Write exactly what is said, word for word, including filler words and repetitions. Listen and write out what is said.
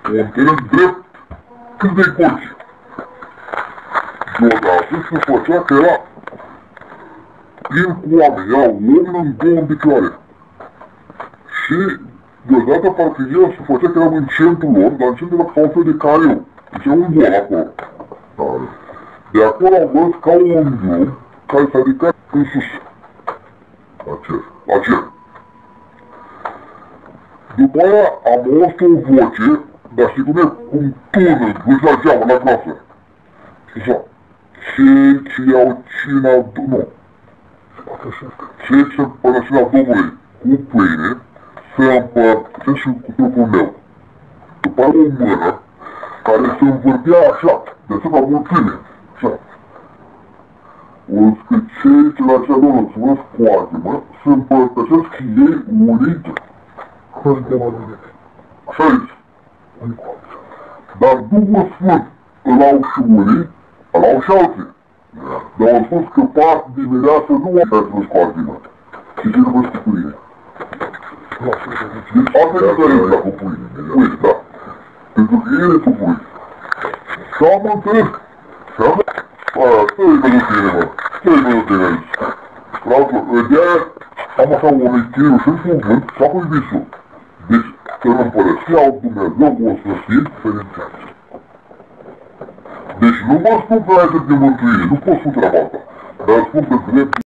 un teren drept cât de porci. Deodată se făcea că era plin cu oameni, erau oameni în două în picioare. Și deodată parcă el se făcea că eram în centrul lor, dar în centrul era ca un fel de cariu. Deci era un gol acolo. De acolo am văzut ca un drum care s-a ridicat în sus. La cer. La cer. După aia am auzit o voce, dar știi cum e? Cum tună, duci la geamă, la clasă. Și așa. Cei ce iau cina... nu. Cei ce împărășina Domnului cu pâine, se împărțesc și cu trupul meu. După aia o mână care se învârtea așa, deasupra mulțime. Așa. O zis că cei ce la acea Domnul se văd scoate-mă, se împărtășesc și ei unii. Așa zice. Dar Duhul Sfânt îl au și unii, îl au și alții. Dar au spus că part dimineață nu o să nu scoate-mă. Și ce trebuie cu pâine. Deci asta e diferența cu pâine. Pâine, da. Pentru că el e cu pâine. Și am înțeles. Și am zis, aia, stai pe tine, mă. Stai pe tine aici. De-aia am așa o mescheriu și un cuvânt și apoi visul. Deci, să în împărăția Dumnezeu o să fie ferențeați. Deci nu vă spun că ai să te mântuire, nu pot spune treaba asta. Dar spun că drept